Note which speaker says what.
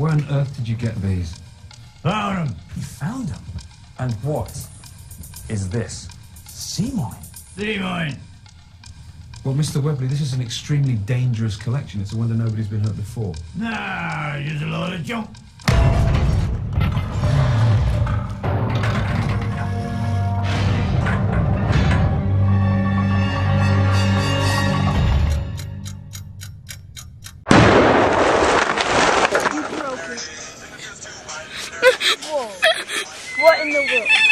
Speaker 1: Where on earth did you get these?
Speaker 2: Found them.
Speaker 3: You found them? And what is this? Sea mine?
Speaker 2: Sea mine.
Speaker 1: Well, Mr. Webley, this is an extremely dangerous collection. It's a wonder nobody's been hurt before.
Speaker 2: Nah, just a load of junk.
Speaker 4: You broke it. Whoa. What in the world?